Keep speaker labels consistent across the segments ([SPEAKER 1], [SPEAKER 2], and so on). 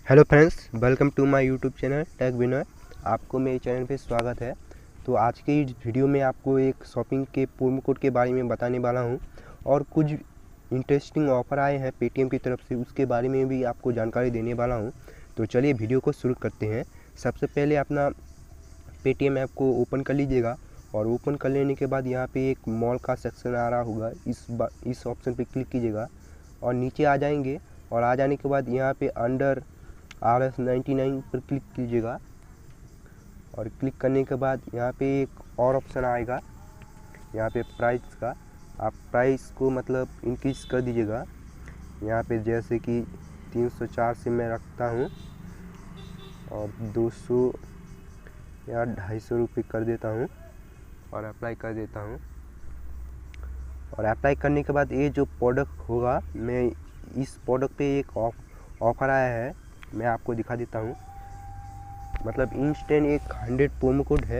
[SPEAKER 1] Hello friends, welcome to my YouTube channel Techbinoy. आपको मेरे channel पे स्वागत है। तो आज के इस वीडियो में आपको एक शॉपिंग के प्रोमो कोड के बारे में बताने वाला हूं और कुछ इंटरेस्टिंग ऑफ़र आए हैं पेटीएम की तरफ से, उसके बारे में भी आपको जानकारी देने वाला हूं। तो चलिए वीडियो को शुरू करते हैं। सबसे पहले अपना पेटीएम ऐप को ओपन कर लीजिएगा और ओपन कर लेने के बाद यहाँ पर एक मॉल का सेक्शन आ रहा होगा, इस ऑप्शन पर क्लिक कीजिएगा और नीचे आ जाएंगे। और आ जाने के बाद यहाँ पे अंडर RS99 पर क्लिक कीजिएगा और क्लिक करने के बाद यहाँ पे एक और ऑप्शन आएगा, यहाँ पे प्राइस का। आप प्राइस को मतलब इंक्रीज कर दीजिएगा। यहाँ पे जैसे कि 304 से मैं रखता हूँ और 200 या 250 रुपये कर देता हूँ और अप्लाई कर देता हूँ। और अप्लाई करने के बाद ये जो प्रोडक्ट होगा, मैं इस प्रोडक्ट पे एक ऑफ़र आया है, मैं आपको दिखा देता हूँ। मतलब इंस्टेंट एक 100 प्रोमो कोड है।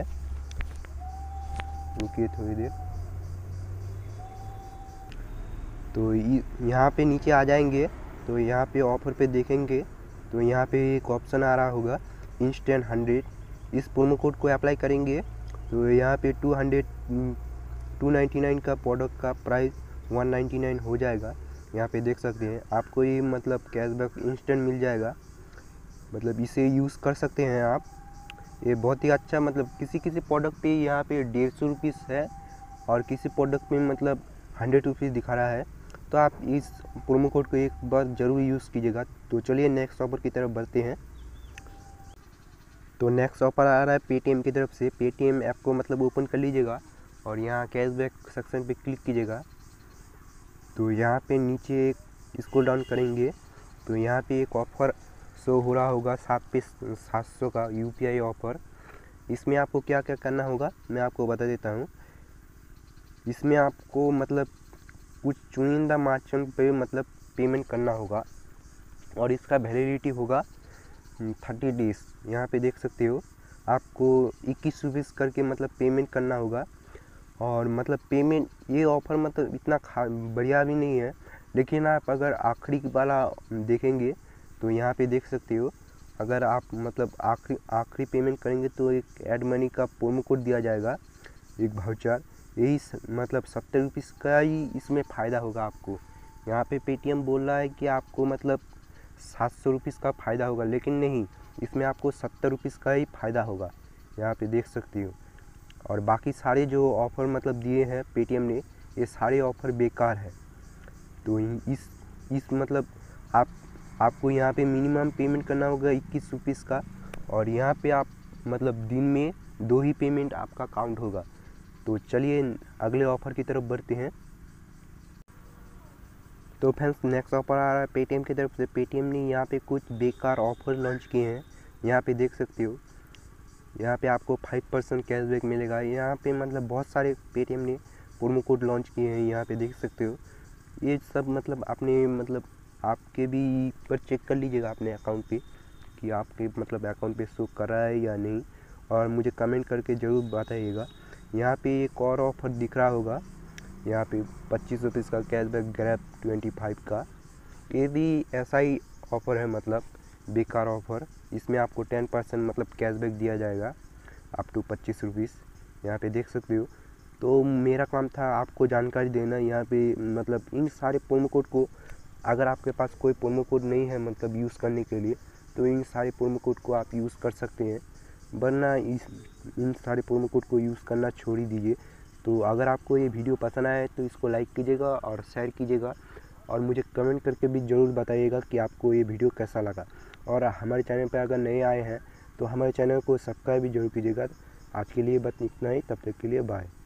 [SPEAKER 1] रुकिए थोड़ी देर। तो यहाँ पे नीचे आ जाएंगे तो यहाँ पे ऑफ़र पे देखेंगे तो यहाँ पे एक ऑप्शन आ रहा होगा इंस्टेंट 100। इस प्रोमो कोड को अप्लाई करेंगे तो यहाँ पे 299 का प्रोडक्ट का प्राइस 199 हो जाएगा। यहाँ पे देख सकते हैं आपको ये मतलब कैशबैक इंस्टेंट मिल जाएगा। मतलब इसे यूज़ कर सकते हैं आप। ये बहुत ही अच्छा, मतलब किसी प्रोडक्ट पे यहाँ पे 150 रुपीज़ है और किसी प्रोडक्ट में मतलब 100 रुपीज़ दिखा रहा है। तो आप इस प्रोमो कोड को एक बार ज़रूर यूज़ कीजिएगा। तो चलिए नेक्स्ट ऑफर की तरफ बढ़ते हैं। तो नेक्स्ट ऑफर आ रहा है पेटीएम की तरफ से। पेटीएम ऐप को मतलब ओपन कर लीजिएगा और यहाँ कैशबैक सेक्शन पे क्लिक कीजिएगा। तो यहाँ पे नीचे स्क्रॉल डाउन करेंगे तो यहाँ पे एक ऑफ़र शो हो रहा होगा 700 का UPI ऑफ़र। इसमें आपको क्या क्या करना होगा मैं आपको बता देता हूँ। इसमें आपको मतलब कुछ चुनिंदा मर्चेंट पे मतलब पेमेंट करना होगा और इसका वैलिडिटी होगा 30 डेज़। यहाँ पे देख सकते हो आपको 21 रुपीज़ करके मतलब पेमेंट करना होगा। और मतलब पेमेंट, ये ऑफ़र मतलब इतना बढ़िया भी नहीं है, लेकिन आप अगर आखिरी वाला देखेंगे तो यहाँ पे देख सकते हो, अगर आप मतलब आखिरी पेमेंट करेंगे तो एक ऐड मनी का प्रोमो कोड दिया जाएगा, एक वाउचर। यही मतलब 70 रुपीज़ का ही इसमें फ़ायदा होगा आपको। यहाँ पे पेटीएम बोल रहा है कि आपको मतलब 700 रुपीज़ का फ़ायदा होगा, लेकिन नहीं, इसमें आपको 70 रुपीज़ का ही फ़ायदा होगा। यहाँ पे देख सकते हो। और बाकी सारे जो ऑफ़र मतलब दिए हैं पेटीएम ने, ये सारे ऑफ़र बेकार है। तो इस मतलब आपको यहाँ पे मिनिमम पेमेंट करना होगा 21 रुपीज़ का और यहाँ पे आप मतलब दिन में 2 ही पेमेंट आपका काउंट होगा। तो चलिए अगले ऑफ़र की तरफ बढ़ते हैं। तो फ्रेंड्स नेक्स्ट ऑफ़र आ रहा है पेटीएम की तरफ से। पेटीएम ने यहाँ पे कुछ बेकार ऑफ़र लॉन्च किए हैं। यहाँ पे देख सकते हो, यहाँ पे आपको 5% कैशबैक मिलेगा। यहाँ पे मतलब बहुत सारे पेटीएम ने प्रोमो कोड लॉन्च किए हैं। यहाँ पे देख सकते हो, ये सब मतलब अपने मतलब आपके भी पर चेक कर लीजिएगा अपने अकाउंट पे कि आपके मतलब अकाउंट पे शो कर रहा है या नहीं, और मुझे कमेंट करके ज़रूर बताइएगा। यहाँ पे एक और ऑफ़र दिख रहा होगा, यहाँ पे 25 रुपीज़ का कैशबैक ग्रैब 25 का। ये भी ऐसा ही ऑफ़र है, मतलब बेकार ऑफ़र। इसमें आपको 10% मतलब कैशबैक दिया जाएगा अप टू 25 रुपीज़। यहाँ पे देख सकते हो। तो मेरा काम था आपको जानकारी देना। यहाँ पे मतलब इन सारे प्रोमो कोड को, अगर आपके पास कोई प्रोमो कोड नहीं है मतलब यूज़ करने के लिए, तो इन सारे प्रोमो कोड को आप यूज़ कर सकते हैं, वरना इन सारे प्रोमो कोड को यूज़ करना छोड़ ही दीजिए। तो अगर आपको ये वीडियो पसंद आए तो इसको लाइक कीजिएगा और शेयर कीजिएगा और मुझे कमेंट करके भी ज़रूर बताइएगा कि आपको ये वीडियो कैसा लगा। और हमारे चैनल पर अगर नए आए हैं तो हमारे चैनल को सब्सक्राइब भी जरूर कीजिएगा। आज के लिए बस इतना ही, तब तक के लिए बाय।